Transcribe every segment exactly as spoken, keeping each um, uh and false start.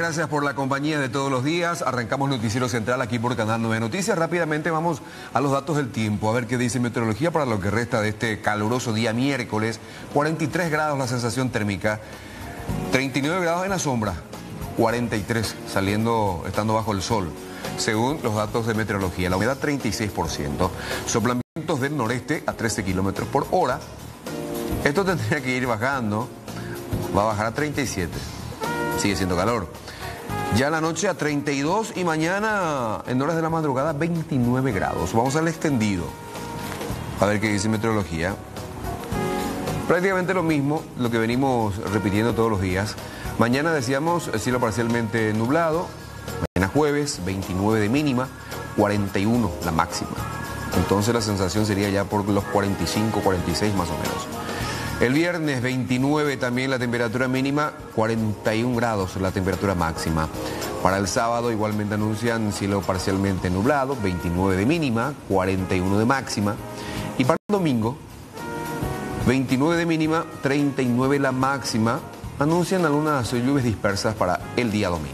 gracias por la compañía de todos los días. Arrancamos Noticiero Central aquí por Canal nueve Noticias. Rápidamente vamos a los datos del tiempo, a ver qué dice meteorología para lo que resta de este caluroso día miércoles. cuarenta y tres grados la sensación térmica, treinta y nueve grados en la sombra, cuarenta y tres saliendo, estando bajo el sol, según los datos de meteorología. La humedad treinta y seis por ciento, soplamientos del noreste a trece kilómetros por hora. Esto tendría que ir bajando, va a bajar a treinta y siete. Sigue siendo calor. Ya en la noche a treinta y dos y mañana en horas de la madrugada veintinueve grados. Vamos al extendido. A ver qué dice meteorología. Prácticamente lo mismo, lo que venimos repitiendo todos los días. Mañana decíamos cielo parcialmente nublado. Mañana jueves, veintinueve de mínima, cuarenta y uno la máxima. Entonces la sensación sería ya por los cuarenta y cinco, cuarenta y seis más o menos. El viernes veintinueve también la temperatura mínima, cuarenta y un grados la temperatura máxima. Para el sábado igualmente anuncian cielo parcialmente nublado, veintinueve de mínima, cuarenta y uno de máxima. Y para el domingo, veintinueve de mínima, treinta y nueve la máxima. Anuncian algunas lluvias dispersas para el día domingo.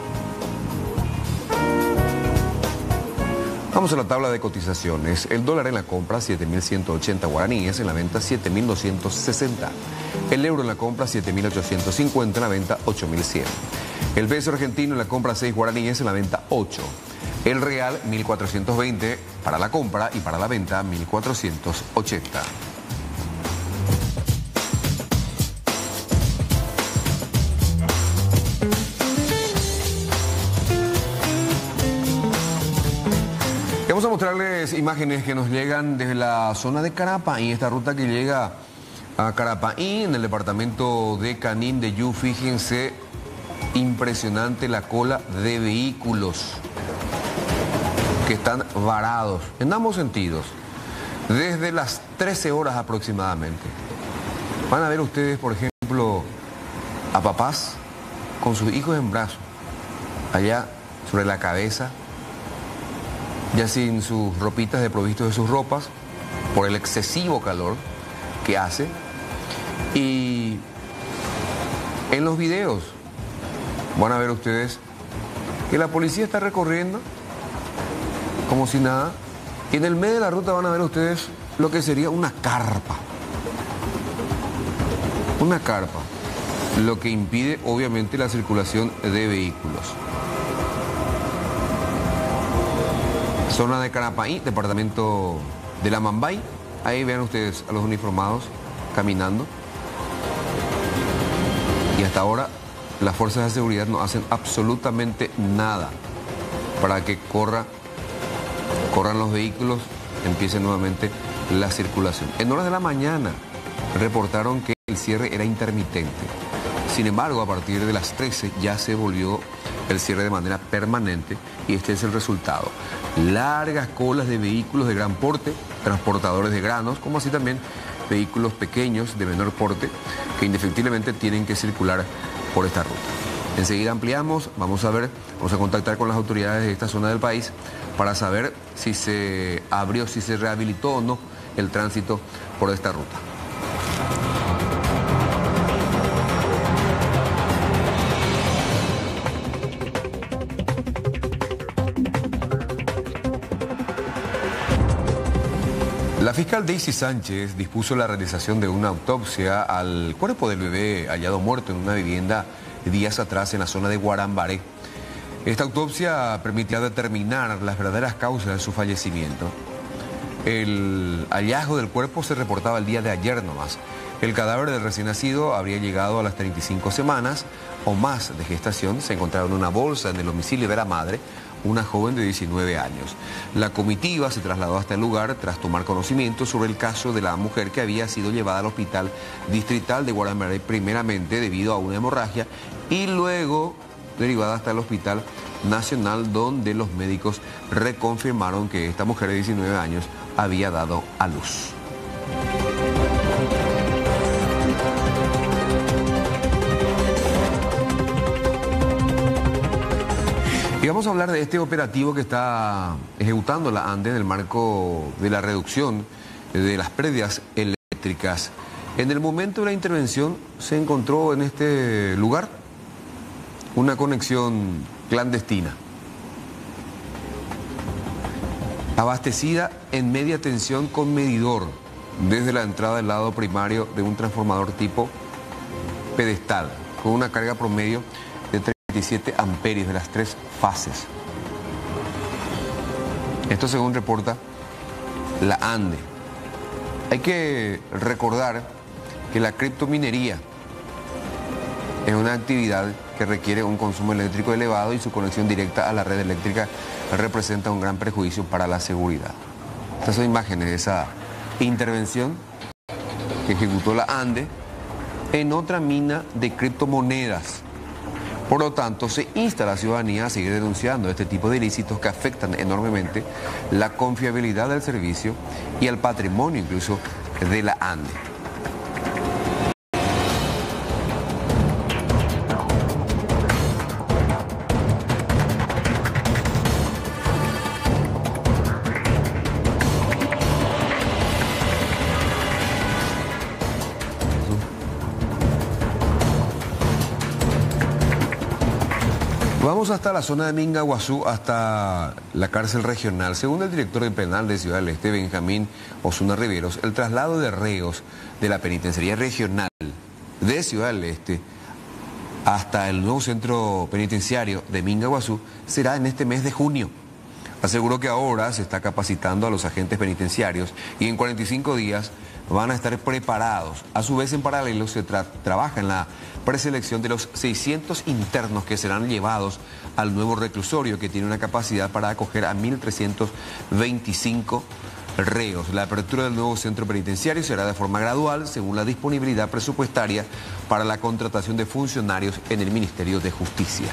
Vamos a la tabla de cotizaciones. El dólar en la compra siete mil ciento ochenta guaraníes, en la venta siete mil doscientos sesenta. El euro en la compra siete mil ochocientos cincuenta, en la venta ocho mil cien. El peso argentino en la compra seis guaraníes, en la venta ocho. El real mil cuatrocientos veinte para la compra y para la venta mil cuatrocientos ochenta. Vamos a mostrarles imágenes que nos llegan desde la zona de Carapaí, esta ruta que llega a Carapaí, en el departamento de Canín de Yu. Fíjense, impresionante la cola de vehículos que están varados en ambos sentidos, desde las trece horas aproximadamente. Van a ver ustedes, por ejemplo, a papás con sus hijos en brazos, allá sobre la cabeza, ya sin sus ropitas desprovistos de sus ropas, por el excesivo calor que hace. Y en los videos van a ver ustedes que la policía está recorriendo como si nada. Y en el medio de la ruta van a ver ustedes lo que sería una carpa. Una carpa, lo que impide obviamente la circulación de vehículos. Zona de Carapaí, departamento de la Mambay. Ahí vean ustedes a los uniformados caminando. Y hasta ahora las fuerzas de seguridad no hacen absolutamente nada para que corra, corran los vehículos, empiece nuevamente la circulación. En horas de la mañana reportaron que el cierre era intermitente. Sin embargo, a partir de las trece ya se volvió el cierre de manera permanente y este es el resultado. Largas colas de vehículos de gran porte, transportadores de granos, como así también vehículos pequeños de menor porte que indefectiblemente tienen que circular por esta ruta. Enseguida ampliamos, vamos a ver, vamos a contactar con las autoridades de esta zona del país para saber si se abrió, si se rehabilitó o no el tránsito por esta ruta. La fiscal Daisy Sánchez dispuso la realización de una autopsia al cuerpo del bebé hallado muerto en una vivienda días atrás en la zona de Guarambaré. Esta autopsia permitía determinar las verdaderas causas de su fallecimiento. El hallazgo del cuerpo se reportaba el día de ayer nomás. El cadáver del recién nacido habría llegado a las treinta y cinco semanas o más de gestación. Se encontraba en una bolsa en el domicilio de la madre, una joven de diecinueve años. La comitiva se trasladó hasta el lugar tras tomar conocimiento sobre el caso de la mujer que había sido llevada al hospital distrital de Guarambaré primeramente debido a una hemorragia y luego derivada hasta el hospital nacional, donde los médicos reconfirmaron que esta mujer de diecinueve años había dado a luz. Y vamos a hablar de este operativo que está ejecutando la ANDE en el marco de la reducción de las pérdidas eléctricas. En el momento de la intervención se encontró en este lugar una conexión clandestina, abastecida en media tensión con medidor desde la entrada del lado primario de un transformador tipo pedestal, con una carga promedio de treinta y siete amperios de las tres fases. Esto según reporta la ANDE. Hay que recordar que la criptominería es una actividad que requiere un consumo eléctrico elevado y su conexión directa a la red eléctrica representa un gran perjuicio para la seguridad. Estas son imágenes de esa intervención que ejecutó la ANDE en otra mina de criptomonedas. Por lo tanto, se insta a la ciudadanía a seguir denunciando este tipo de ilícitos que afectan enormemente la confiabilidad del servicio y el patrimonio incluso de la ANDE. Vamos hasta la zona de Mingaguazú, hasta la cárcel regional. Según el director de penal de Ciudad del Este, Benjamín Osuna Riveros, el traslado de reos de la penitenciaría regional de Ciudad del Este hasta el nuevo centro penitenciario de Mingaguazú será en este mes de junio. Aseguró que ahora se está capacitando a los agentes penitenciarios y en cuarenta y cinco días van a estar preparados. A su vez, en paralelo, se tra trabaja en la preselección de los seiscientos internos que serán llevados al nuevo reclusorio, que tiene una capacidad para acoger a mil trescientos veinticinco reos. La apertura del nuevo centro penitenciario será de forma gradual, según la disponibilidad presupuestaria para la contratación de funcionarios en el Ministerio de Justicia.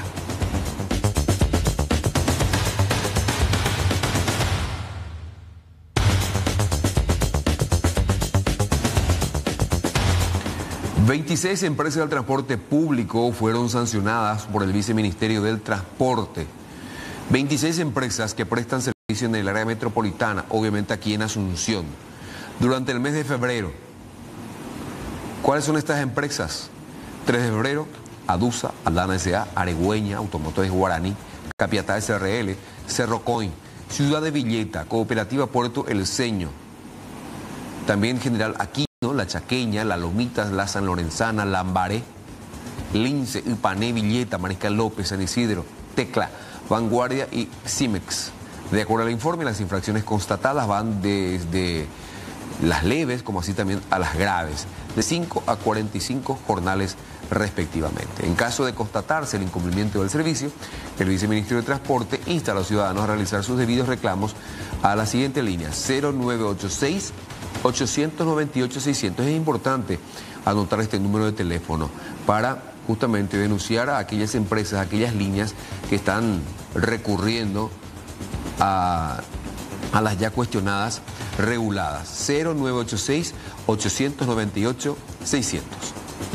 veintiséis empresas del transporte público fueron sancionadas por el Viceministerio del Transporte. veintiséis empresas que prestan servicio en el área metropolitana, obviamente aquí en Asunción, durante el mes de febrero. ¿Cuáles son estas empresas? tres de febrero, Adusa, Aldana S A, Aregüeña, Automotores Guaraní, Capiatá S R L, Cerro Coin, Ciudad de Villeta, Cooperativa Puerto El Ceño, también General Aquino, La Chaqueña, La Lomitas, La San Lorenzana, Lambaré, Lince, Ipané, Villeta, Mariscal López, San Isidro, Tecla, Vanguardia y Cimex. De acuerdo al informe, las infracciones constatadas van desde las leves como así también a las graves, de cinco a cuarenta y cinco jornales respectivamente. En caso de constatarse el incumplimiento del servicio, el Viceministerio de Transporte insta a los ciudadanos a realizar sus debidos reclamos a la siguiente línea: cero nueve ocho seis, ocho nueve ocho, seiscientos. Es importante anotar este número de teléfono para justamente denunciar a aquellas empresas, a aquellas líneas que están recurriendo a, a las ya cuestionadas reguladas. cero nueve ocho seis, ocho nueve ocho, seiscientos.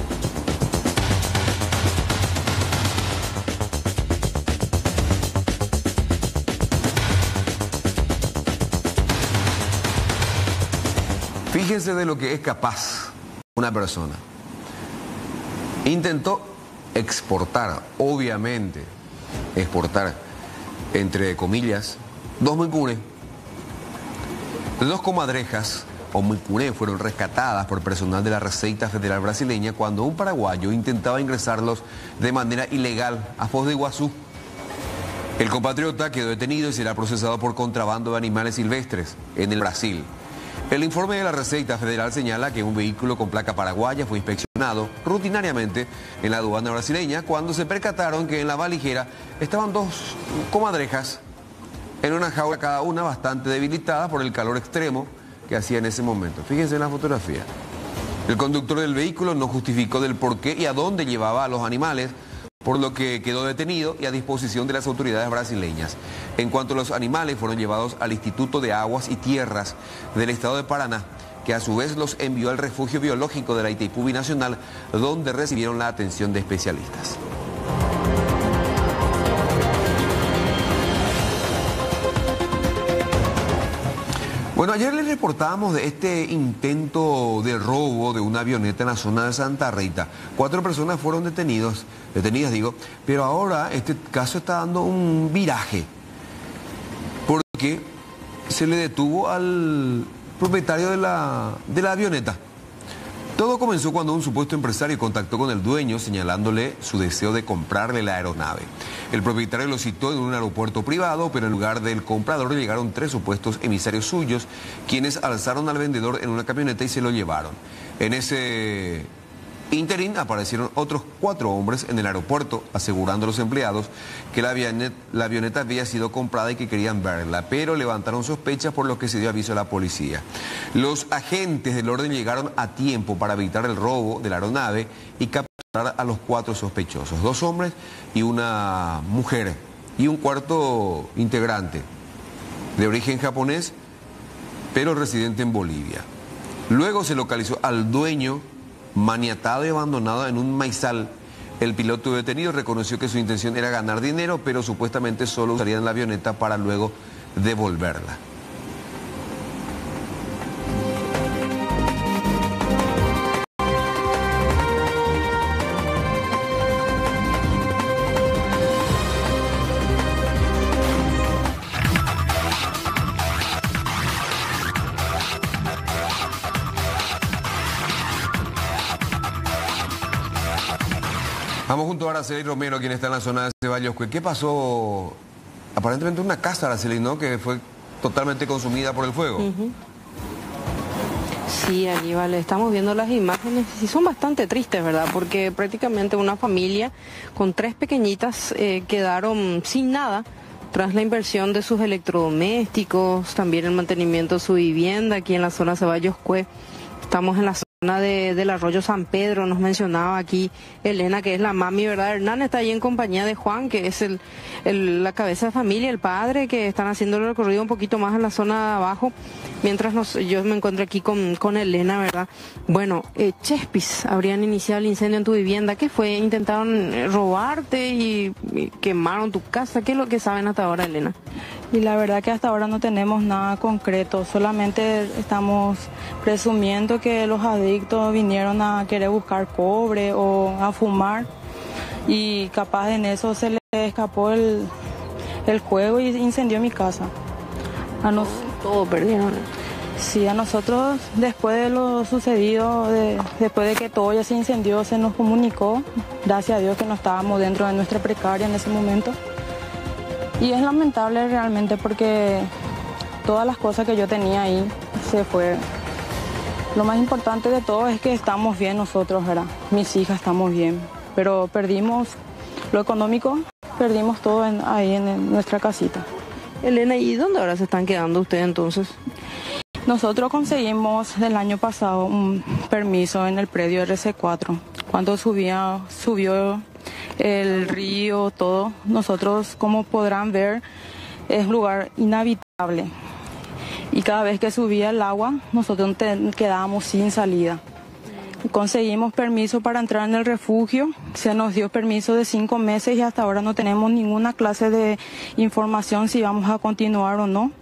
Fíjense de lo que es capaz una persona. Intentó exportar, obviamente, exportar, entre comillas, dos muicunes. Dos comadrejas o muicunes fueron rescatadas por personal de la Receita Federal brasileña cuando un paraguayo intentaba ingresarlos de manera ilegal a Foz de Iguazú. El compatriota quedó detenido y será procesado por contrabando de animales silvestres en el Brasil. El informe de la Receita Federal señala que un vehículo con placa paraguaya fue inspeccionado rutinariamente en la aduana brasileña cuando se percataron que en la valijera estaban dos comadrejas en una jaula cada una bastante debilitada por el calor extremo que hacía en ese momento. Fíjense en la fotografía. El conductor del vehículo no justificó del por qué y a dónde llevaba a los animales, por lo que quedó detenido y a disposición de las autoridades brasileñas. En cuanto a los animales, fueron llevados al Instituto de Aguas y Tierras del Estado de Paraná, que a su vez los envió al refugio biológico de la Itaipú Binacional, donde recibieron la atención de especialistas. Bueno, ayer les reportábamos de este intento de robo de una avioneta en la zona de Santa Rita. Cuatro personas fueron detenidos, detenidas, digo, pero ahora este caso está dando un viraje, porque se le detuvo al propietario de la, de la avioneta. Todo comenzó cuando un supuesto empresario contactó con el dueño señalándole su deseo de comprarle la aeronave. El propietario lo citó en un aeropuerto privado, pero en lugar del comprador llegaron tres supuestos emisarios suyos, quienes alzaron al vendedor en una camioneta y se lo llevaron. En ese interín aparecieron otros cuatro hombres en el aeropuerto, asegurando a los empleados que la avioneta, la avioneta había sido comprada y que querían verla, pero levantaron sospechas, por lo que se dio aviso a la policía. Los agentes del orden llegaron a tiempo para evitar el robo de la aeronave y capturar a los cuatro sospechosos, dos hombres y una mujer, y un cuarto integrante de origen japonés, pero residente en Bolivia. Luego se localizó al dueño maniatado y abandonado en un maizal. El piloto detenido reconoció que su intención era ganar dinero, pero supuestamente solo usarían la avioneta para luego devolverla. Vamos junto a Araceli Romero, quien está en la zona de Ceballos. ¿Qué pasó? Aparentemente una casa, Araceli, ¿no? Que fue totalmente consumida por el fuego. Uh-huh. Sí, allí vale, estamos viendo las imágenes y son bastante tristes, ¿verdad? Porque prácticamente una familia con tres pequeñitas eh, quedaron sin nada tras la inversión de sus electrodomésticos, también el mantenimiento de su vivienda aquí en la zona Ceballos Cue. Estamos en la zona de, del arroyo San Pedro, nos mencionaba aquí Elena, que es la mami, ¿verdad? Hernán está ahí en compañía de Juan, que es el, el, la cabeza de familia, el padre, que están haciendo el recorrido un poquito más en la zona de abajo, mientras nos, yo me encuentro aquí con, con Elena, ¿verdad? Bueno, eh, Chespis, habrían iniciado el incendio en tu vivienda. ¿Qué fue? ¿Intentaron robarte y, y quemaron tu casa? ¿Qué es lo que saben hasta ahora, Elena? Y la verdad que hasta ahora no tenemos nada concreto, solamente estamos presumiendo que los adictos vinieron a querer buscar cobre o a fumar y capaz en eso se les escapó el, el juego y incendió mi casa. A nos... Todo perdieron. Sí, a nosotros después de lo sucedido, de, después de que todo ya se incendió, se nos comunicó, gracias a Dios que no estábamos dentro de nuestra precaria en ese momento. Y es lamentable realmente porque todas las cosas que yo tenía ahí se fue. Lo más importante de todo es que estamos bien nosotros, ¿verdad? Mis hijas estamos bien, pero perdimos lo económico, perdimos todo en, ahí en, en nuestra casita. Elena, ¿y dónde ahora se están quedando ustedes entonces? Nosotros conseguimos del año pasado un permiso en el predio R C cuatro. Cuando subía, subió el río, todo, nosotros, como podrán ver, es un lugar inhabitable. Y cada vez que subía el agua, nosotros quedábamos sin salida. Conseguimos permiso para entrar en el refugio, se nos dio permiso de cinco meses y hasta ahora no tenemos ninguna clase de información si vamos a continuar o no.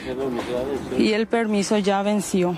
Y el permiso ya venció.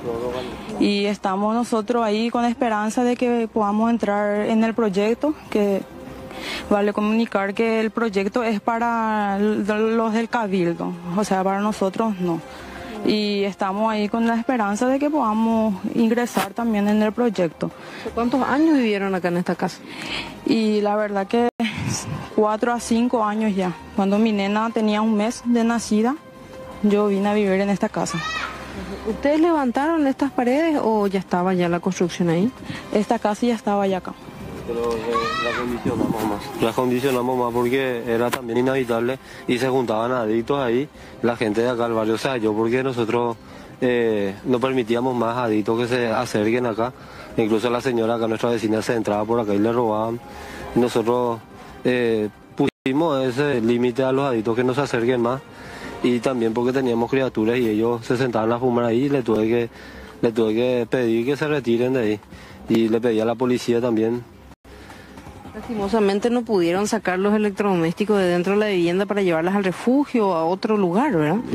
Y estamos nosotros ahí con esperanza de que podamos entrar en el proyecto, que vale comunicar que el proyecto es para los del Cabildo, o sea, para nosotros no. Y estamos ahí con la esperanza de que podamos ingresar también en el proyecto. ¿Cuántos años vivieron acá en esta casa? Y la verdad que cuatro a cinco años ya. Cuando mi nena tenía un mes de nacida, yo vine a vivir en esta casa. ¿Ustedes levantaron estas paredes o ya estaba ya la construcción ahí? Esta casa ya estaba ya acá. Pero eh, la condicionamos más, la condicionamos más porque era también inhabitable y se juntaban adictos ahí, la gente de acá al barrio se halló porque nosotros eh, no permitíamos más adictos que se acerquen acá, incluso la señora acá, nuestra vecina, se entraba por acá y le robaban, y nosotros eh, pusimos ese límite a los adictos que no se acerquen más, y también porque teníamos criaturas y ellos se sentaban a fumar ahí y le tuve que, le tuve que pedir que se retiren de ahí, y le pedí a la policía también. Lastimosamente no pudieron sacar los electrodomésticos de dentro de la vivienda para llevarlas al refugio o a otro lugar, ¿verdad?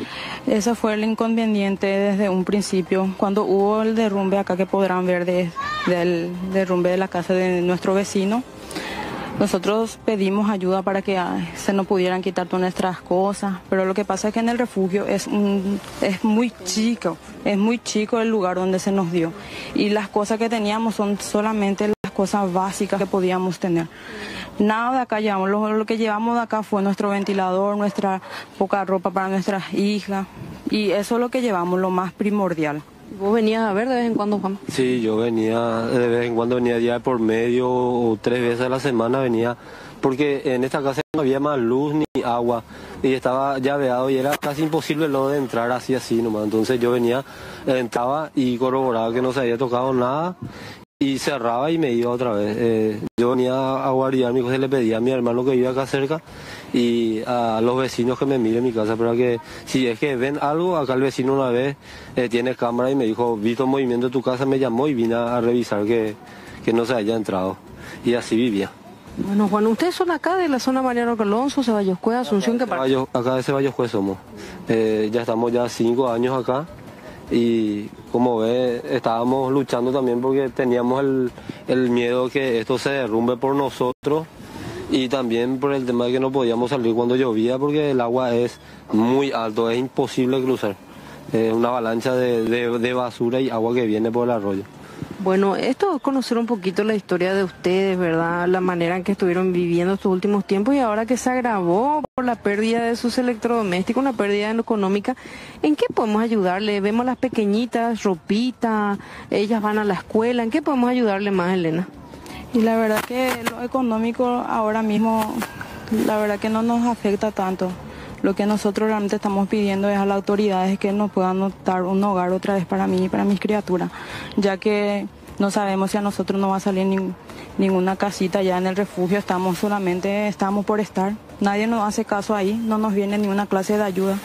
Ese fue el inconveniente desde un principio, cuando hubo el derrumbe acá que podrán ver de, del derrumbe de la casa de nuestro vecino. Nosotros pedimos ayuda para que ay, se nos pudieran quitar todas nuestras cosas, pero lo que pasa es que en el refugio es, un, es muy chico, es muy chico el lugar donde se nos dio. Y las cosas que teníamos son solamente las cosas básicas que podíamos tener. Nada de acá llevamos, lo, lo que llevamos de acá fue nuestro ventilador, nuestra poca ropa para nuestras hijas, y eso es lo que llevamos, lo más primordial. ¿Vos venías a ver de vez en cuando, Juan? Sí, yo venía, de vez en cuando venía día por medio o tres veces a la semana venía, porque en esta casa no había más luz ni agua y estaba llaveado y era casi imposible lo de entrar así así nomás. Entonces yo venía, entraba y corroboraba que no se había tocado nada y cerraba y me iba otra vez. Eh, yo venía a guardar mi cosa y le pedía a mi hermano que vive acá cerca y a los vecinos que me miren mi casa, pero que si es que ven algo, acá el vecino una vez eh, tiene cámara y me dijo, visto movimiento de tu casa, me llamó y vine a, a revisar que, que no se haya entrado, y así vivía. Bueno, Juan, ¿ustedes son acá de la zona Mariano Alonso, Ceballos Cueva, Asunción? ¿Qué parte? Acá de Ceballos Cueva somos, eh, ya estamos ya cinco años acá y como ve, estábamos luchando también porque teníamos el, el miedo que esto se derrumbe por nosotros. Y también por el tema de que no podíamos salir cuando llovía porque el agua es muy alto, es imposible cruzar. Es una avalancha de, de, de basura y agua que viene por el arroyo. Bueno, esto es conocer un poquito la historia de ustedes, ¿verdad? La manera en que estuvieron viviendo estos últimos tiempos y ahora que se agravó por la pérdida de sus electrodomésticos, una pérdida económica. ¿En qué podemos ayudarle? Vemos las pequeñitas, ropita, ellas van a la escuela. ¿En qué podemos ayudarle más, Elena? Y la verdad que lo económico ahora mismo, la verdad que no nos afecta tanto. Lo que nosotros realmente estamos pidiendo es a las autoridades que nos puedan dar un hogar otra vez para mí y para mis criaturas, ya que no sabemos si a nosotros no va a salir ni, ninguna casita ya en el refugio, estamos solamente, estamos por estar. Nadie nos hace caso ahí, no nos viene ni una clase de ayuda.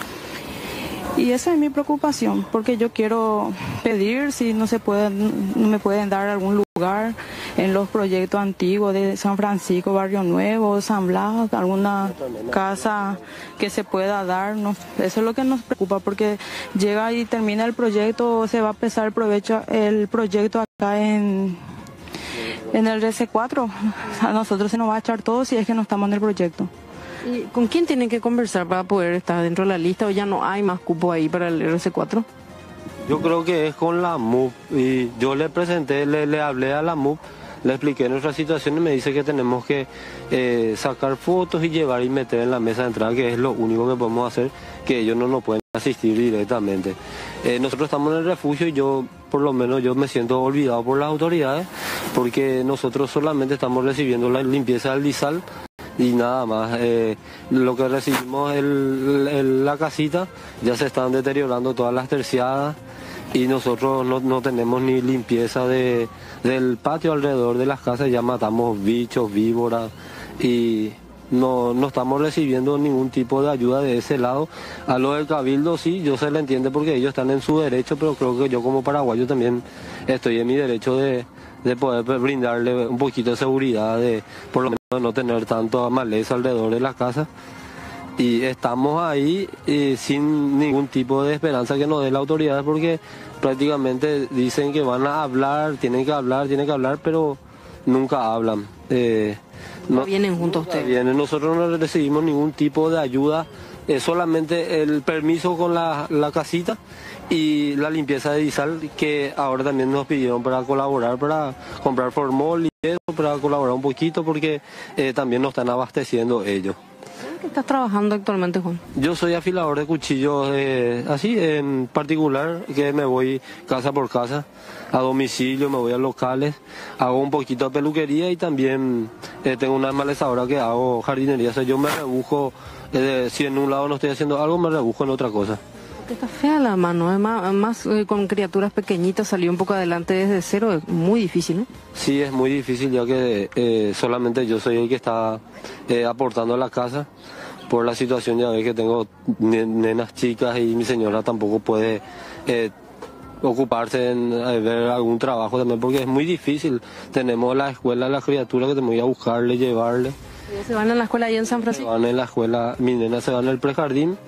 Y esa es mi preocupación, porque yo quiero pedir si no se pueden, no me pueden dar algún lugar en los proyectos antiguos de San Francisco, Barrio Nuevo, San Blas, alguna casa que se pueda dar. No, eso es lo que nos preocupa, porque llega y termina el proyecto, se va a empezar el, provecho, el proyecto acá en, en el R C cuatro. A nosotros se nos va a echar todo si es que no estamos en el proyecto. ¿Y con quién tienen que conversar para poder estar dentro de la lista o ya no hay más cupo ahí para el R C cuatro? Yo creo que es con la M U P y yo le presenté, le, le hablé a la M U P, le expliqué nuestra situación y me dice que tenemos que eh, sacar fotos y llevar y meter en la mesa de entrada, que es lo único que podemos hacer, que ellos no nos pueden asistir directamente. Eh, nosotros estamos en el refugio y yo, por lo menos yo me siento olvidado por las autoridades, porque nosotros solamente estamos recibiendo la limpieza del disal y nada más. Eh, lo que recibimos el, el, la casita, ya se están deteriorando todas las terciadas y nosotros no, no tenemos ni limpieza de, del patio alrededor de las casas, ya matamos bichos, víboras y no, no estamos recibiendo ningún tipo de ayuda de ese lado. A lo del cabildo sí, yo se le entiende porque ellos están en su derecho, pero creo que yo como paraguayo también estoy en mi derecho de, de poder brindarle un poquito de seguridad, de por lo menos no tener tanto maleza alrededor de la casa. Y estamos ahí eh, sin ningún tipo de esperanza que nos dé la autoridad, porque prácticamente dicen que van a hablar, tienen que hablar, tienen que hablar, pero nunca hablan. Eh, no, no vienen junto a ustedes. Vienen. Nosotros no recibimos ningún tipo de ayuda, eh, solamente el permiso con la, la casita y la limpieza de disal, que ahora también nos pidieron para colaborar, para comprar formol y eso, para colaborar un poquito, porque eh, también nos están abasteciendo ellos. ¿En qué estás trabajando actualmente, Juan? Yo soy afilador de cuchillos, eh, así en particular, que me voy casa por casa, a domicilio, me voy a locales, hago un poquito de peluquería y también eh, tengo una malezadora que hago jardinería. O sea, yo me rebujo, eh, si en un lado no estoy haciendo algo, me rebujo en otra cosa. Está fea la mano, es más, más eh, con criaturas pequeñitas, salir un poco adelante desde cero es muy difícil, ¿eh? Sí, es muy difícil, ya que eh, solamente yo soy el que está eh, aportando a la casa por la situación, ya ves que tengo nenas chicas y mi señora tampoco puede eh, ocuparse en eh, ver algún trabajo también, porque es muy difícil. Tenemos la escuela, las criaturas que tenemos que ir a buscarle, llevarle. ¿Se van a la escuela ahí en San Francisco? Se van en la escuela, mis nenas se van al prejardín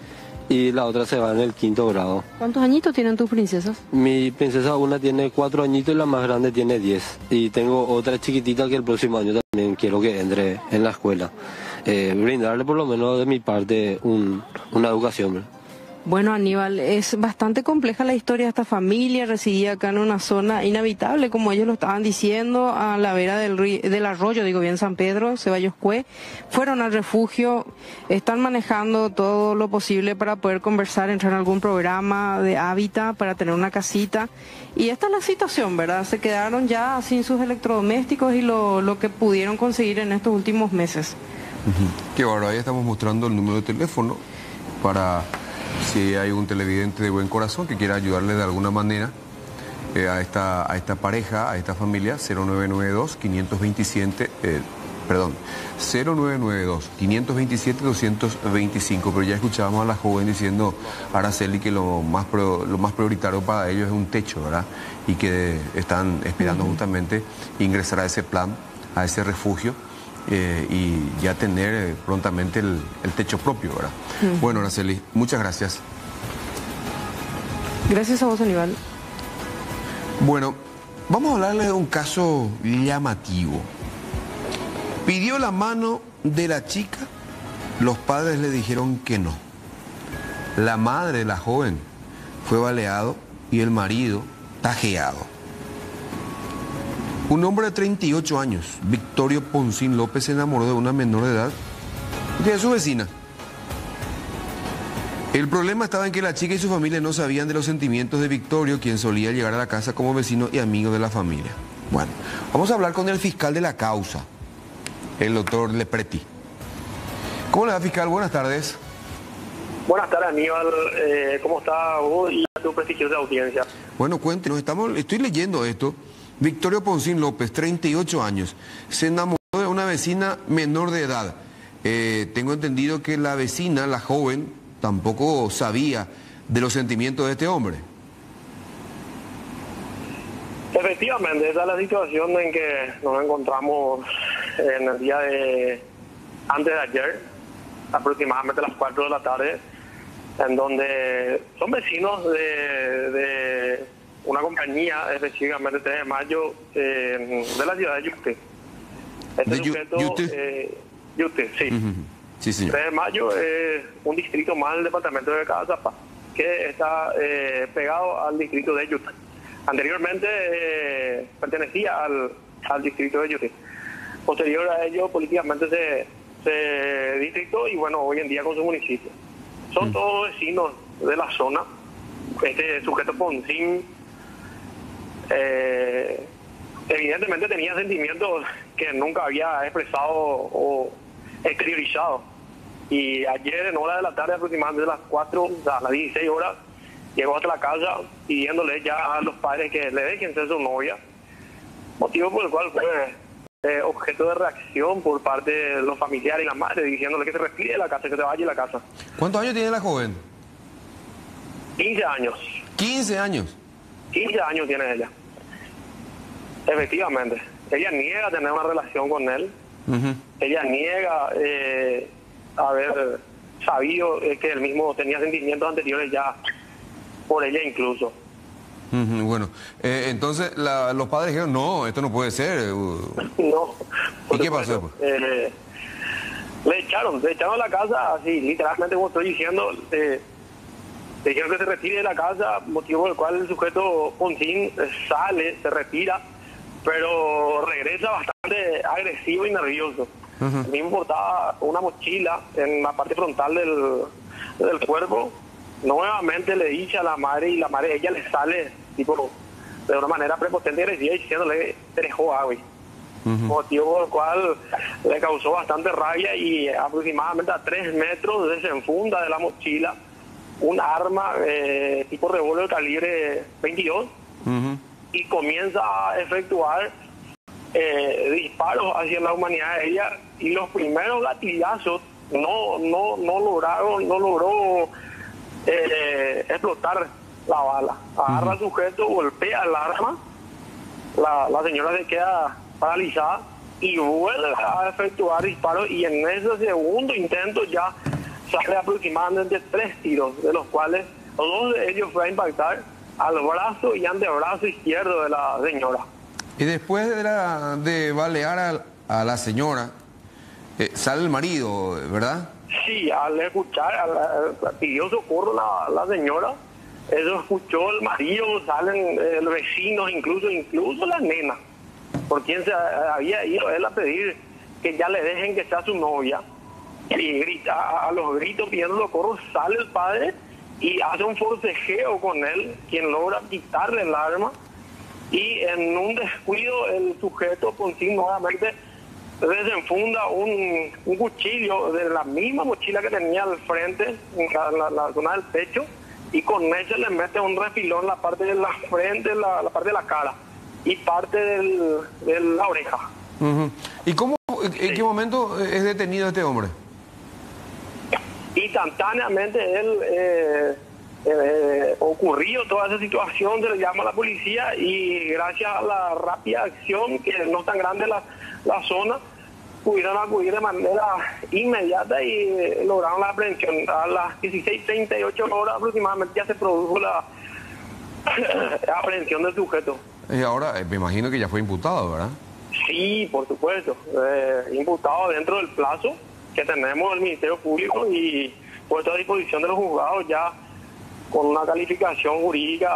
y la otra se va en el quinto grado. ¿Cuántos añitos tienen tus princesas? Mi princesa una tiene cuatro añitos y la más grande tiene diez. Y tengo otra chiquitita que el próximo año también quiero que entre en la escuela. Eh, brindarle por lo menos de mi parte un, una educación, ¿verdad? Bueno, Aníbal, es bastante compleja la historia de esta familia, residía acá en una zona inhabitable, como ellos lo estaban diciendo, a la vera del, río, del arroyo, digo bien, San Pedro, Ceballos Cue. Fueron al refugio, están manejando todo lo posible para poder conversar, entrar en algún programa de hábitat, para tener una casita. Y esta es la situación, ¿verdad? Se quedaron ya sin sus electrodomésticos y lo, lo que pudieron conseguir en estos últimos meses. Uh-huh. Que ahora ahí estamos mostrando el número de teléfono para... si hay un televidente de buen corazón que quiera ayudarle de alguna manera eh, a, esta, a esta pareja, a esta familia, cero nueve nueve dos, cinco dos siete, eh, perdón, cero nueve nueve dos, cinco dos siete, dos dos cinco, pero ya escuchábamos a la joven diciendo, Araceli, que lo más, pro, lo más prioritario para ellos es un techo, ¿verdad? Y que están esperando uh-huh. justamente ingresar a ese plan, a ese refugio. Eh, y ya tener eh, prontamente el, el techo propio, ¿verdad? Mm. Bueno, Araceli, muchas gracias. Gracias a vos, Aníbal. Bueno, vamos a hablarles de un caso llamativo. Pidió la mano de la chica, los padres le dijeron que no. La madre de la joven fue baleado y el marido tajeado. Un hombre de treinta y ocho años, Victorio Poncín López, se enamoró de una menor de edad de su vecina. El problema estaba en que la chica y su familia no sabían de los sentimientos de Victorio, quien solía llegar a la casa como vecino y amigo de la familia. Bueno, vamos a hablar con el fiscal de la causa, el doctor Lepreti. ¿Cómo le va, fiscal? Buenas tardes. Buenas tardes, Aníbal. Eh, ¿Cómo está vos y tu prestigiosa audiencia? Bueno, cuéntenos, estamos, estoy leyendo esto. Victorio Poncín López, treinta y ocho años, se enamoró de una vecina menor de edad. Eh, tengo entendido que la vecina, la joven, tampoco sabía de los sentimientos de este hombre. Efectivamente, esa es la situación en que nos encontramos en el día de antes de ayer, aproximadamente a las cuatro de la tarde, en donde son vecinos de... de una compañía, específicamente tres de mayo, eh, de la ciudad de Yuste. Este ¿De sujeto, Yuste? Eh, Yuste, sí. Uh-huh. Sí, señor. tres de mayo es un distrito más del departamento de Cazapá, que está eh, pegado al distrito de Yuste. Anteriormente eh, pertenecía al, al distrito de Yuste. Posterior a ello, políticamente se, se districtó y bueno, hoy en día con su municipio. Son uh-huh. todos vecinos de la zona. Este sujeto Poncín Eh, evidentemente tenía sentimientos que nunca había expresado o exteriorizado, y ayer en hora de la tarde, aproximadamente a las cuatro, a las dieciséis horas, llegó hasta la casa pidiéndole ya a los padres que le dejen ser su novia, motivo por el cual fue eh, objeto de reacción por parte de los familiares y la madre, diciéndole que se retire de la casa, que se vaya de la casa. ¿Cuántos años tiene la joven? quince años. quince años. quince años tiene ella. Efectivamente. Ella niega tener una relación con él. Uh-huh. Ella niega eh, haber sabido eh, que él mismo tenía sentimientos anteriores ya por ella incluso. Uh-huh. Bueno, eh, entonces la, los padres dijeron, no, esto no puede ser. No. ¿Y qué pasó después? Eh, le echaron, le echaron a la casa, así, literalmente como estoy diciendo, eh, le dijeron que se retire de la casa, motivo por el cual el sujeto Poncín sale, se retira, pero regresa bastante agresivo y nervioso. Uh-huh. A mí me importaba una mochila en la parte frontal del, del cuerpo. Nuevamente le dice a la madre, y la madre, ella le sale tipo de una manera prepotente y agresiva, diciéndole, eres joven. Uh-huh. Motivo por el cual le causó bastante rabia, y aproximadamente a tres metros desenfunda de la mochila un arma eh, tipo revólver calibre veintidós. Uh-huh. Y comienza a efectuar eh, disparos hacia la humanidad de ella, y los primeros gatillazos no no no lograron no logró eh, explotar la bala. Agarra uh-huh. al sujeto, golpea el arma, la, la señora se queda paralizada y vuelve a efectuar disparos, y en ese segundo intento ya sale aproximadamente tres tiros, de los cuales dos de ellos fue a impactar al brazo y antebrazo izquierdo de la señora. Y después de, la, de balear a, a la señora, eh, sale el marido, ¿verdad? Sí, al escuchar, al, al, pidió socorro la, la señora, eso escuchó el marido, salen eh, los vecinos, incluso, incluso la nena, por quien se había ido él a pedir que ya le dejen que sea su novia, y grita, a, a los gritos pidiendo socorro, sale el padre y hace un forcejeo con él, quien logra quitarle el arma, y en un descuido el sujeto consigue nuevamente desenfunda un, un cuchillo de la misma mochila que tenía al frente, en la, la, la zona del pecho, y con ese le mete un refilón en la parte de la frente, la, la parte de la cara y parte del, de la oreja. Uh-huh. ¿Y cómo, en sí. qué momento es detenido este hombre? Instantáneamente él eh, eh, ocurrió toda esa situación, se le llama a la policía y gracias a la rápida acción, que no es tan grande la, la zona, pudieron acudir de manera inmediata y eh, lograron la aprehensión. A las dieciséis treinta y ocho horas aproximadamente ya se produjo la aprehensión del sujeto. Y ahora eh, me imagino que ya fue imputado, ¿verdad? Sí, por supuesto, eh, imputado dentro del plazo que tenemos del Ministerio Público y puesto a disposición de los juzgados ya con una calificación jurídica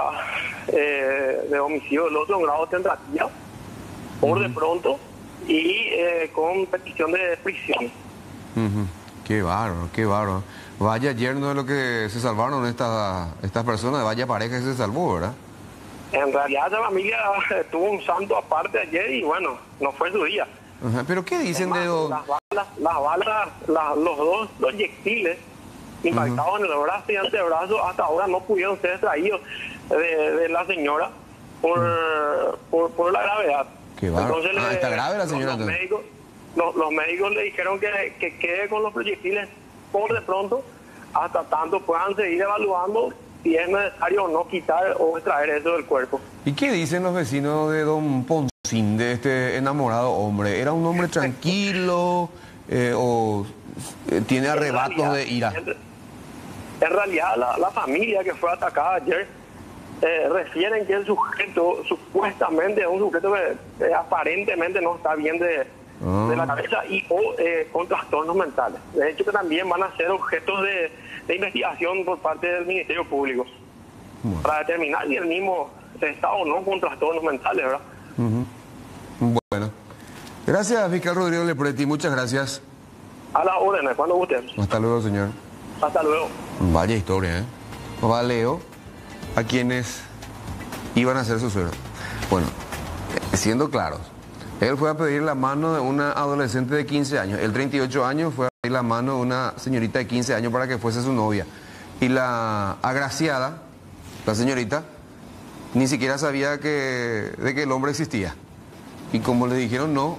eh, de homicidio del otro en grado de tentativa, por uh-huh. de pronto, y eh, con petición de prisión. Uh-huh. Qué bárbaro, qué bárbaro. Vaya yerno de lo que se salvaron estas estas personas, vaya pareja que se salvó, ¿verdad? En realidad la familia tuvo un santo aparte ayer y bueno, no fue su día. Uh-huh. ¿Pero qué dicen más, de los... Las balas, las balas la, los dos proyectiles impactados uh-huh. en el brazo y antebrazo hasta ahora no pudieron ser extraídos de, de la señora por, uh-huh. por, por la gravedad. Qué bárbaro. Entonces, ah, le, está grave la señora. Los, los, médicos, los, los médicos le dijeron que, que quede con los proyectiles por de pronto hasta tanto puedan seguir evaluando si es necesario o no quitar o extraer eso del cuerpo. ¿Y qué dicen los vecinos de don Poncín, de este enamorado hombre? ¿Era un hombre tranquilo eh, o eh, tiene arrebatos realidad, de ira? En, en realidad la, la familia que fue atacada ayer eh, refieren que el sujeto supuestamente es un sujeto que eh, aparentemente no está bien de, ah. de la cabeza y o eh, con trastornos mentales. De hecho que también van a ser objetos de, de investigación por parte del Ministerio Público bueno. para determinar si el mismo está o no con trastornos mentales, ¿verdad? Uh-huh. Bueno, gracias fiscal Rodrigo Lepreti, muchas gracias. A las órdenes, cuando gusten. Hasta luego, señor. Hasta luego. Vaya historia, ¿eh? Valeo a quienes iban a ser su suegro. Bueno, siendo claros, él fue a pedir la mano de una adolescente de quince años. El treinta y ocho años fue a pedir la mano de una señorita de quince años para que fuese su novia. Y la agraciada, la señorita, ni siquiera sabía que, de que el hombre existía. Y como le dijeron no,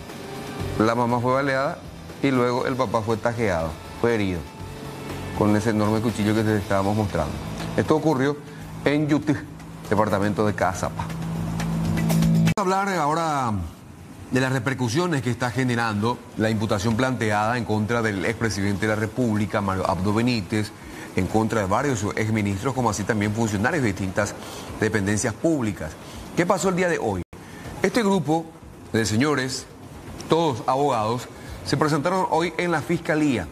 la mamá fue baleada y luego el papá fue tajeado, fue herido, con ese enorme cuchillo que te estábamos mostrando. Esto ocurrió en Yutí, departamento de Cazapa. Vamos a hablar ahora de las repercusiones que está generando la imputación planteada en contra del expresidente de la República, Mario Abdo Benítez, en contra de varios exministros, como así también funcionarios de distintas dependencias públicas. ¿Qué pasó el día de hoy? Este grupo de señores, todos abogados, se presentaron hoy en la Fiscalía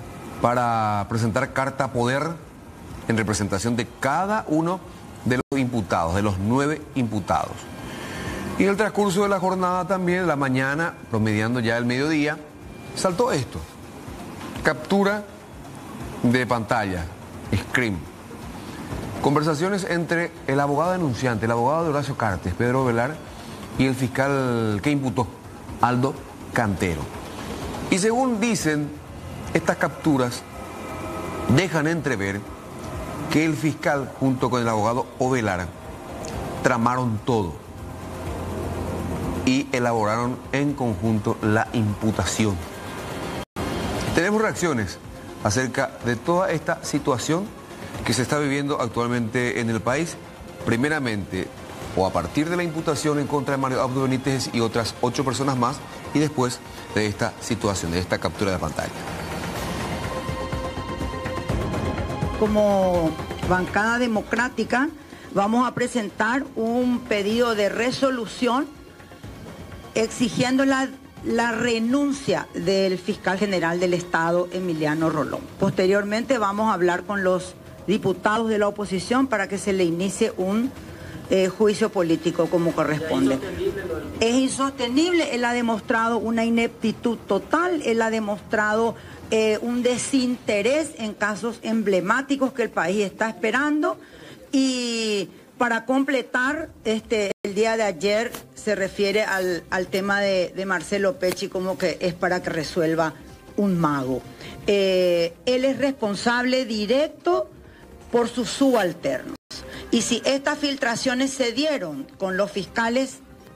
para presentar carta poder en representación de cada uno de los imputados, de los nueve imputados. Y en el transcurso de la jornada también, la mañana, promediando ya el mediodía, saltó esto. Captura de pantalla, screen. Conversaciones entre el abogado denunciante, el abogado de Horacio Cartes, Pedro Velar, y el fiscal que imputó, Aldo Cantero. Y según dicen, estas capturas dejan entrever que el fiscal junto con el abogado Ovelar tramaron todo y elaboraron en conjunto la imputación. Tenemos reacciones acerca de toda esta situación que se está viviendo actualmente en el país, primeramente o a partir de la imputación en contra de Mario Abdo Benítez y otras ocho personas más, y después de esta situación, de esta captura de pantalla. como bancada democrática, vamos a presentar un pedido de resolución exigiendo la, la renuncia del fiscal general del Estado, Emiliano Rolón. Posteriormente vamos a hablar con los diputados de la oposición para que se le inicie un eh, juicio político como corresponde. Es insostenible, él ha demostrado una ineptitud total, él ha demostrado eh, un desinterés en casos emblemáticos que el país está esperando. Y para completar, este, el día de ayer se refiere al, al tema de, de Marcelo Pecci como que es para que resuelva un mago. Eh, él es responsable directo por sus subalternos. Y si estas filtraciones se dieron con los fiscales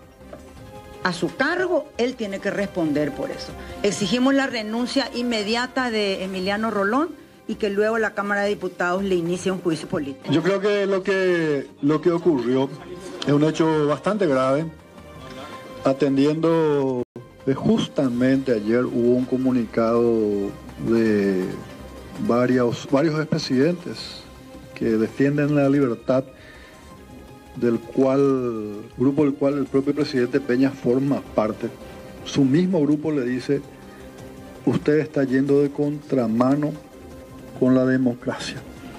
a su cargo, él tiene que responder por eso. Exigimos la renuncia inmediata de Emiliano Rolón y que luego la Cámara de Diputados le inicie un juicio político. Yo creo que lo que, lo que ocurrió es un hecho bastante grave, atendiendo que justamente ayer hubo un comunicado de varios, varios expresidentes que defienden la libertad, del cual, grupo del cual el propio presidente Peña forma parte. Su mismo grupo le dice, usted está yendo de contramano con la democracia.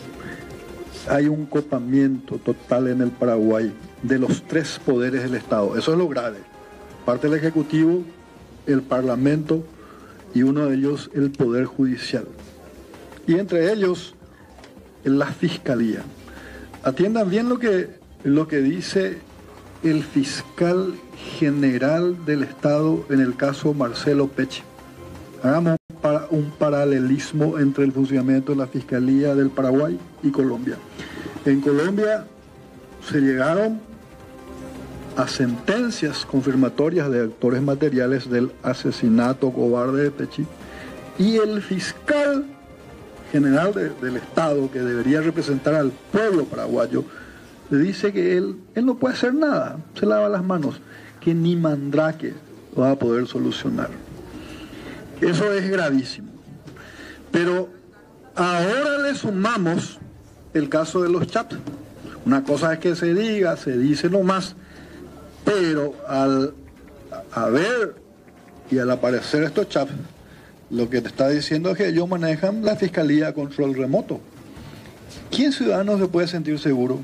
Hay un copamiento total en el Paraguay de los tres poderes del Estado. Eso es lo grave. Parte del Ejecutivo, el Parlamento y uno de ellos el Poder Judicial. Y entre ellos, la Fiscalía. Atiendan bien lo que, lo que dice el fiscal general del Estado en el caso Marcelo Pecci. Hagamos para un paralelismo entre el funcionamiento de la Fiscalía del Paraguay y Colombia. En Colombia se llegaron a sentencias confirmatorias de actores materiales del asesinato cobarde de Pecci, y el fiscal general de, del Estado, que debería representar al pueblo paraguayo, le dice que él, él no puede hacer nada, se lava las manos, que ni Mandrake va a poder solucionar. Eso es gravísimo. Pero ahora le sumamos el caso de los chats. Una cosa es que se diga, se dice nomás, pero al a ver y al aparecer estos chats, lo que te está diciendo es que ellos manejan la Fiscalía a control remoto. ¿Quién ciudadano se puede sentir seguro?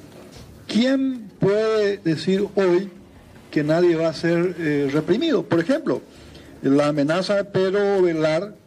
¿Quién puede decir hoy que nadie va a ser eh, reprimido? Por ejemplo, la amenaza de Pedro Velar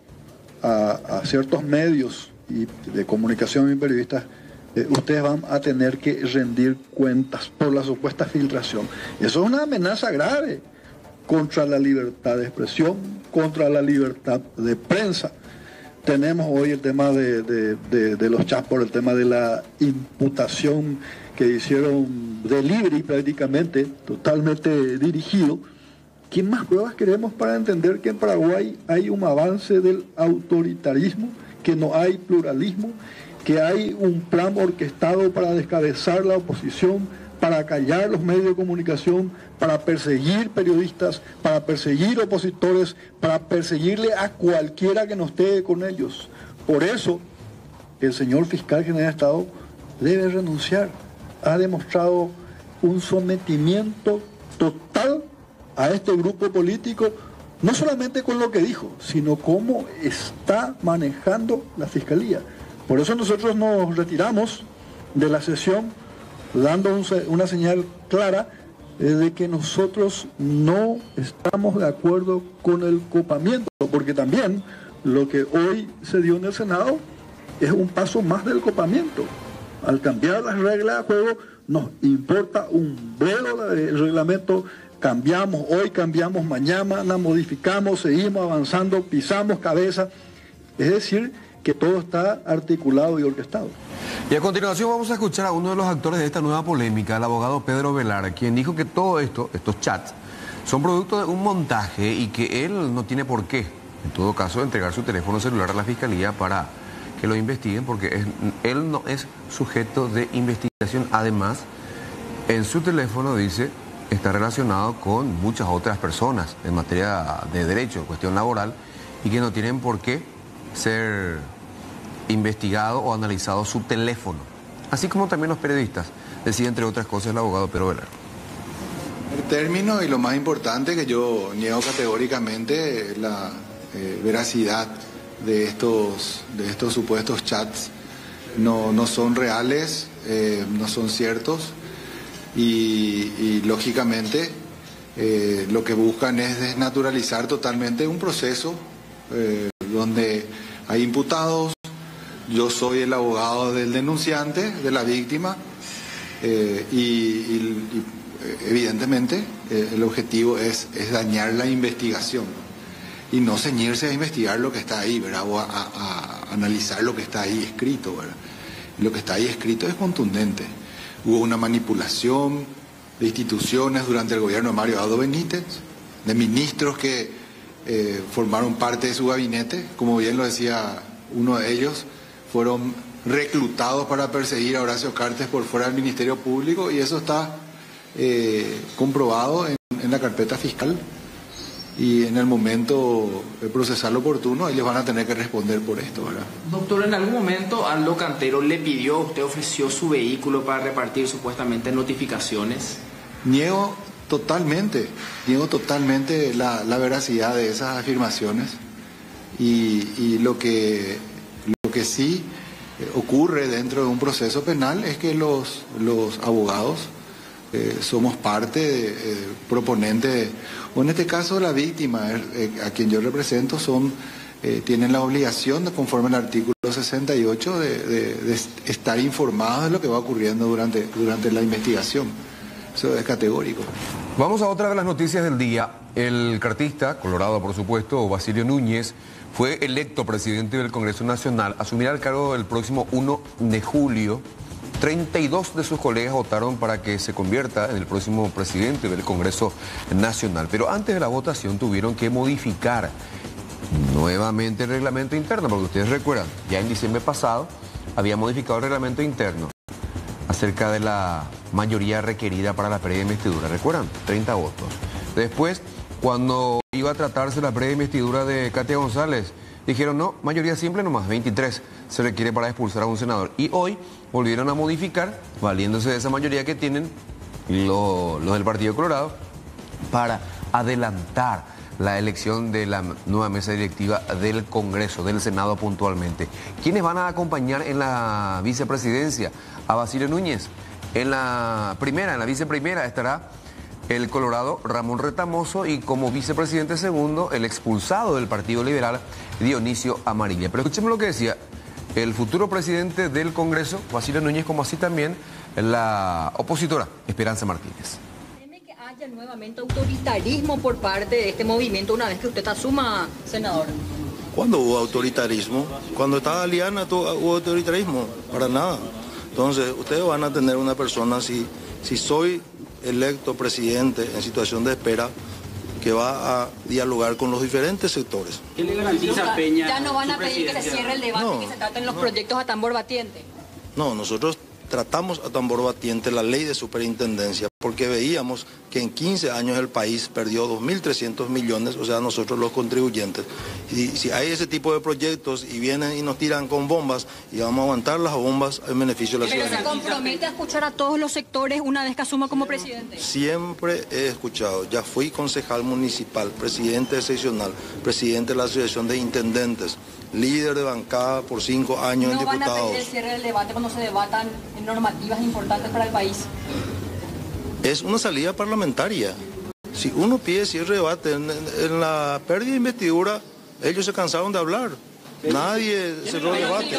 a, a ciertos medios y de comunicación y periodistas, eh, ustedes van a tener que rendir cuentas por la supuesta filtración. Eso es una amenaza grave contra la libertad de expresión, contra la libertad de prensa. Tenemos hoy el tema de, de, de, de los chats por el tema de la imputación que hicieron delivery prácticamente, totalmente dirigido. ¿Qué más pruebas queremos para entender que en Paraguay hay un avance del autoritarismo, que no hay pluralismo, que hay un plan orquestado para descabezar la oposición, para callar los medios de comunicación, para perseguir periodistas, para perseguir opositores, para perseguirle a cualquiera que no esté con ellos? Por eso, el señor fiscal general de Estado debe renunciar. Ha demostrado un sometimiento total a este grupo político, no solamente con lo que dijo, sino cómo está manejando la Fiscalía. Por eso nosotros nos retiramos de la sesión, dando un, una señal clara de que nosotros no estamos de acuerdo con el copamiento, porque también lo que hoy se dio en el Senado es un paso más del copamiento. Al cambiar las reglas de juego, nos importa un bledo el reglamento. Cambiamos hoy, cambiamos mañana, modificamos, seguimos avanzando, pisamos cabeza. Es decir, que todo está articulado y orquestado. Y a continuación vamos a escuchar a uno de los actores de esta nueva polémica, el abogado Pedro Velar, quien dijo que todo esto, estos chats, son producto de un montaje y que él no tiene por qué, en todo caso, entregar su teléfono celular a la Fiscalía para que lo investiguen, porque es, él no es sujeto de investigación. Además, en su teléfono dice, está relacionado con muchas otras personas en materia de derecho, cuestión laboral, y que no tienen por qué ser investigado o analizado su teléfono, así como también los periodistas, decía entre otras cosas el abogado Pedro Velar. El término y lo más importante que yo niego categóricamente es la eh, veracidad de estos, de estos supuestos chats. No, no son reales, eh, no son ciertos y, y lógicamente eh, lo que buscan es desnaturalizar totalmente un proceso eh, donde hay imputados, yo soy el abogado del denunciante, de la víctima eh, y, y, y evidentemente eh, el objetivo es, es dañar la investigación y no ceñirse a investigar lo que está ahí, ¿verdad? O a, a, a analizar lo que está ahí escrito, ¿verdad? Lo que está ahí escrito es contundente. Hubo una manipulación de instituciones durante el gobierno de Mario Abdo Benítez, de ministros que eh, formaron parte de su gabinete, como bien lo decía uno de ellos, fueron reclutados para perseguir a Horacio Cartes por fuera del Ministerio Público y eso está eh, comprobado en, en la carpeta fiscal. Y en el momento procesal oportuno, ellos van a tener que responder por esto, ¿verdad? Doctor, ¿en algún momento Aldo Cantero le pidió, usted ofreció su vehículo para repartir supuestamente notificaciones? Niego totalmente, niego totalmente la, la veracidad de esas afirmaciones y, y lo que, lo que sí ocurre dentro de un proceso penal es que los, los abogados Eh, somos parte, de, eh, proponente, de, o en este caso la víctima, eh, a quien yo represento, son eh, tienen la obligación, de, conforme al artículo sesenta y ocho, de, de, de estar informados de lo que va ocurriendo durante, durante la investigación. Eso es categórico. Vamos a otra de las noticias del día. El cartista, colorado por supuesto, Basilio Núñez, fue electo presidente del Congreso Nacional. Asumirá el cargo el próximo primero de julio. treinta y dos de sus colegas votaron para que se convierta en el próximo presidente del Congreso Nacional. Pero antes de la votación tuvieron que modificar nuevamente el reglamento interno, porque ustedes recuerdan, ya en diciembre pasado había modificado el reglamento interno acerca de la mayoría requerida para la previa investidura. ¿Recuerdan? treinta votos. Después, cuando iba a tratarse la previa investidura de Katia González, dijeron no, mayoría simple nomás, veintitrés se requiere para expulsar a un senador. Y hoy volvieron a modificar, valiéndose de esa mayoría que tienen los lo del Partido Colorado, para adelantar la elección de la nueva mesa directiva del Congreso, del Senado puntualmente. ¿Quiénes van a acompañar en la vicepresidencia a Basilio Núñez? En la primera, en la viceprimera estará el colorado Ramón Retamoso y como vicepresidente segundo el expulsado del Partido Liberal Dionisio Amarilla. Pero escuchemos lo que decía el futuro presidente del Congreso, Basilio Núñez, como así también la opositora Esperanza Martínez. ¿Teme que haya nuevamente autoritarismo por parte de este movimiento una vez que usted asuma, senador? ¿Cuándo hubo autoritarismo? Cuando estaba Aliana hubo autoritarismo, para nada. Entonces, ustedes van a tener una persona, si, si soy electo presidente en situación de espera, que va a dialogar con los diferentes sectores. ¿Qué le garantiza Peña? ¿Ya no van a pedir que se cierre el debate no, y que se traten los no. proyectos a tambor batiente? No, nosotros tratamos a tambor batiente la ley de superintendencia porque veíamos que en quince años el país perdió dos mil trescientos millones, o sea, nosotros los contribuyentes. Y si hay ese tipo de proyectos y vienen y nos tiran con bombas y vamos a aguantar las bombas en beneficio de la ciudadanía. ¿Pero se compromete a escuchar a todos los sectores una vez que asuma como presidente? Siempre he escuchado, ya fui concejal municipal, presidente seccional, presidente de la Asociación de Intendentes, líder de bancada por cinco años en diputados. ¿No van a pedir el cierre del debate cuando se debatan normativas importantes para el país? Es una salida parlamentaria. Si uno pide cierre de debate en, en, en la pérdida de investidura, ellos se cansaron de hablar. Nadie cerró el debate.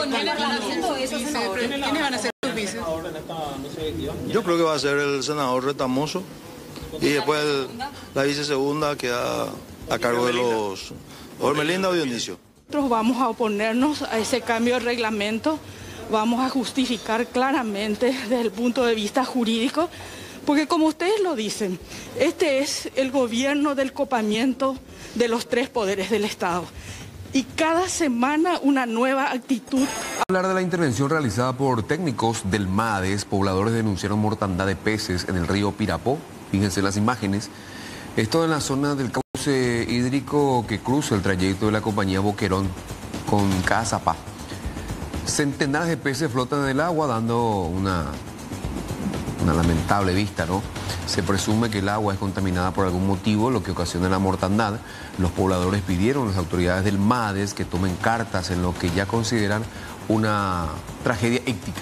¿Quiénes van a ser sus vices? Yo creo que va a ser el senador Retamoso y después el, la vicesegunda queda a cargo de los Ormelinda o Dionisio. Nosotros vamos a oponernos a ese cambio de reglamento, vamos a justificar claramente desde el punto de vista jurídico, porque como ustedes lo dicen, este es el gobierno del copamiento de los tres poderes del Estado. Y cada semana una nueva actitud. Hablar de la intervención realizada por técnicos del MADES, pobladores denunciaron mortandad de peces en el río Pirapó. Fíjense las imágenes. Esto en la zona del cauce hídrico que cruza el trayecto de la compañía Boquerón con Cazapá. Centenares de peces flotan en el agua dando una, una lamentable vista, ¿no? Se presume que el agua es contaminada por algún motivo, lo que ocasiona la mortandad. Los pobladores pidieron a las autoridades del MADES que tomen cartas en lo que ya consideran una tragedia ética.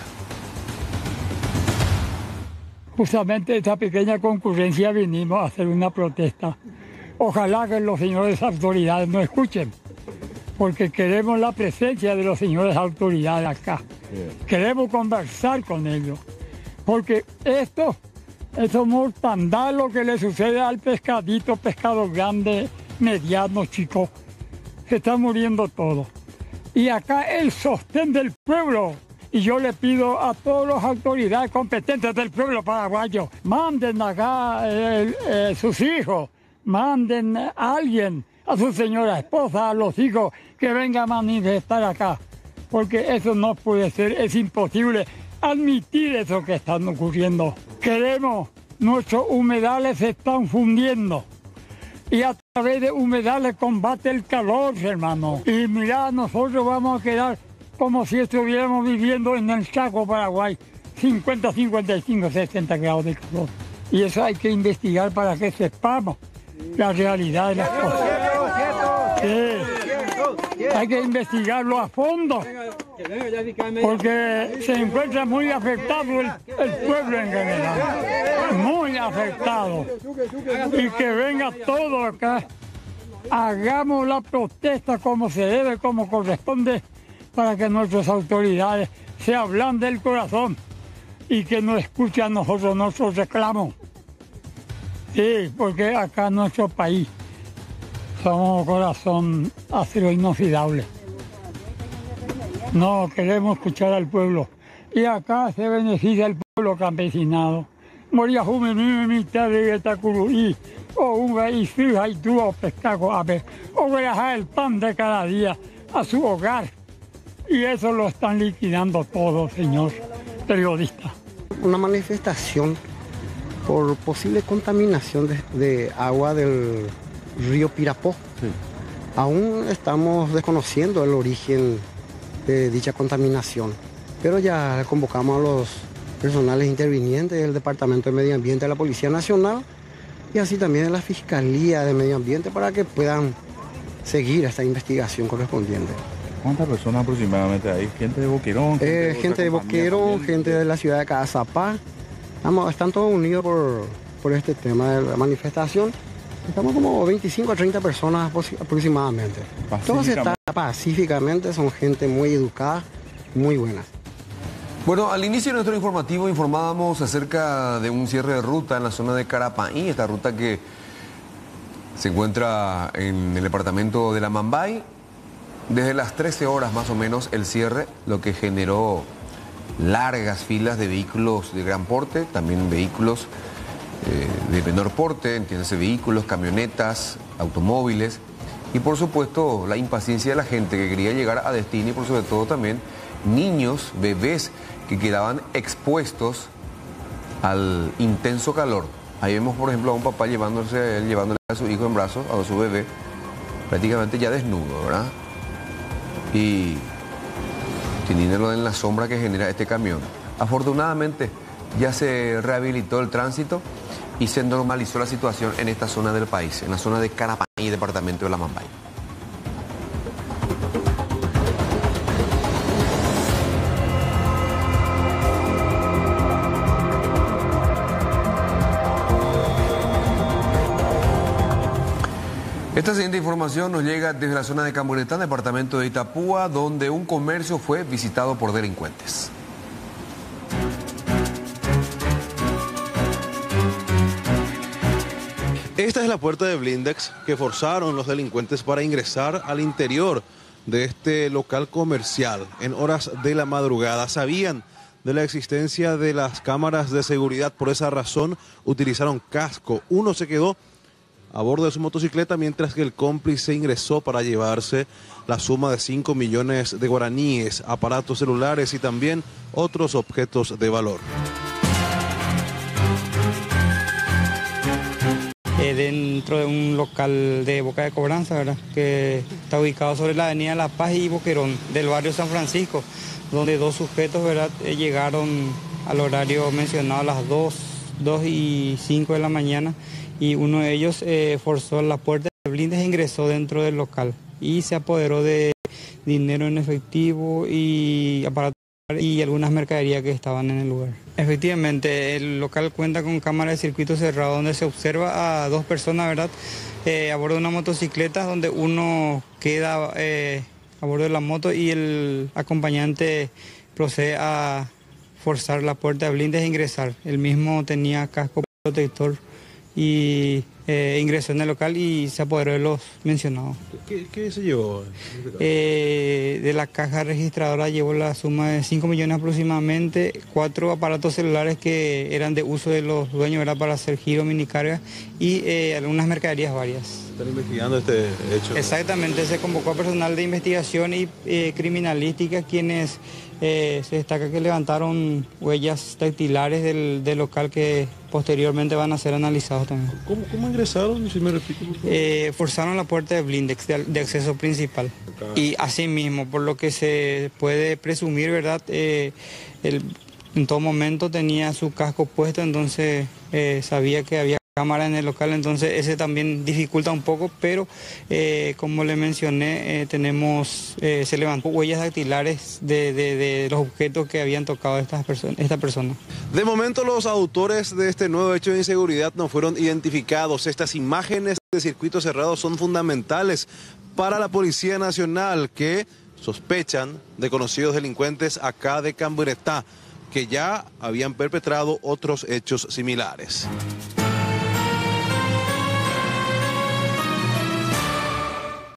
Justamente esta pequeña concurrencia vinimos a hacer una protesta. Ojalá que los señores autoridades nos escuchen, porque queremos la presencia de los señores autoridades acá. Queremos conversar con ellos, porque esto, esto mortandad, lo que le sucede al pescadito, pescado grande, mediano, chico, se está muriendo todo. Y acá el sostén del pueblo. Y yo le pido a todas las autoridades competentes del pueblo paraguayo, manden acá eh, eh, sus hijos, manden a alguien, a su señora esposa, a los hijos, que vengan a manifestar acá. Porque eso no puede ser, es imposible admitir eso que está ocurriendo. Queremos, nuestros humedales se están fundiendo. Y a través de humedales combate el calor, hermano. Y mirá, nosotros vamos a quedar como si estuviéramos viviendo en el Chaco, Paraguay, cincuenta, cincuenta y cinco, sesenta grados de calor. Y eso hay que investigar para que sepamos la realidad de las cosas. Sí. Hay que investigarlo a fondo, porque se encuentra muy afectado el, el pueblo en general, muy afectado. Y que venga todo acá, hagamos la protesta como se debe, como corresponde, para que nuestras autoridades se hablan del corazón y que nos escuchen a nosotros nuestros reclamos. Sí, porque acá en nuestro país somos corazón acero inoxidable. No queremos escuchar al pueblo. Y acá se beneficia el pueblo campesinado. Moría Jumeni, mitad de Etacuruí, o un y fija y tuvo pescado a ver, o viajar el pan de cada día a su hogar. Y eso lo están liquidando todo, señor periodista. Una manifestación por posible contaminación de, de agua del río Pirapó. Sí. Aún estamos desconociendo el origen de dicha contaminación, pero ya convocamos a los personales intervinientes del Departamento de Medio Ambiente de la Policía Nacional y así también de la Fiscalía de Medio Ambiente para que puedan seguir esta investigación correspondiente. ¿Cuántas personas aproximadamente hay? ¿Gente de Boquerón? Gente, eh, de, gente de Boquerón, gente de la ciudad de Cazapá. Estamos, están todos unidos por, por este tema de la manifestación. Estamos como veinticinco a treinta personas aproximadamente. Todos están pacíficamente, son gente muy educada, muy buena. Bueno, al inicio de nuestro informativo informábamos acerca de un cierre de ruta en la zona de Carapaí, esta ruta que se encuentra en el departamento de La Mambay. Desde las trece horas más o menos el cierre, lo que generó largas filas de vehículos de gran porte, también vehículos eh, de menor porte, entiéndase, vehículos, camionetas, automóviles y por supuesto la impaciencia de la gente que quería llegar a destino y por sobre todo también niños, bebés que quedaban expuestos al intenso calor. Ahí vemos por ejemplo a un papá llevándose, llevándole a su hijo en brazos, a su bebé, prácticamente ya desnudo, ¿verdad? Y teniéndolo en la sombra que genera este camión. Afortunadamente ya se rehabilitó el tránsito y se normalizó la situación en esta zona del país, en la zona de Carapaí, departamento de La Mambay. Esta siguiente información nos llega desde la zona de Camburetán, departamento de Itapúa, donde un comercio fue visitado por delincuentes. Esta es la puerta de blindex que forzaron los delincuentes para ingresar al interior de este local comercial en horas de la madrugada. Sabían de la existencia de las cámaras de seguridad, por esa razón utilizaron casco. Uno se quedó a bordo de su motocicleta, mientras que el cómplice ingresó para llevarse la suma de cinco millones de guaraníes, aparatos celulares y también otros objetos de valor. Eh, dentro de un local de Boca de Cobranza, ¿verdad?, que está ubicado sobre la avenida La Paz y Boquerón, del barrio San Francisco, donde dos sujetos, ¿verdad?, eh, llegaron al horario mencionado a las dos, dos y cinco de la mañana, y uno de ellos eh, forzó la puerta de blindes e ingresó dentro del local y se apoderó de dinero en efectivo y aparatos y algunas mercaderías que estaban en el lugar. Efectivamente, el local cuenta con cámara de circuito cerrado donde se observa a dos personas, ¿verdad?, eh, a bordo de una motocicleta, donde uno queda eh, a bordo de la moto y el acompañante procede a forzar la puerta de blindes e ingresar. El mismo tenía casco protector y eh, ingresó en el local y se apoderó de los mencionados. ¿Qué, qué se llevó? Eh, de la caja registradora llevó la suma de cinco millones aproximadamente, cuatro aparatos celulares que eran de uso de los dueños, ¿verdad?, para hacer giro, minicargas y eh, algunas mercaderías varias. ¿Están investigando este hecho? Exactamente, se convocó a personal de investigación y eh, criminalística, quienes eh, se destaca que levantaron huellas dactilares del, del local que posteriormente van a ser analizados también. ¿Cómo, cómo ingresaron? Si me repito, por favor. Eh, forzaron la puerta de blindex de, de acceso principal. Acá. Y asimismo, por lo que se puede presumir, ¿verdad?, eh, el, en todo momento tenía su casco puesto, entonces eh, sabía que había cámara en el local, entonces ese también dificulta un poco, pero eh, como le mencioné, eh, tenemos, eh, se levantó huellas dactilares de, de, de los objetos que habían tocado estas personas, esta persona. De momento los autores de este nuevo hecho de inseguridad no fueron identificados. Estas imágenes de circuito cerrado son fundamentales para la Policía Nacional, que sospechan de conocidos delincuentes acá de Camburetá, que ya habían perpetrado otros hechos similares.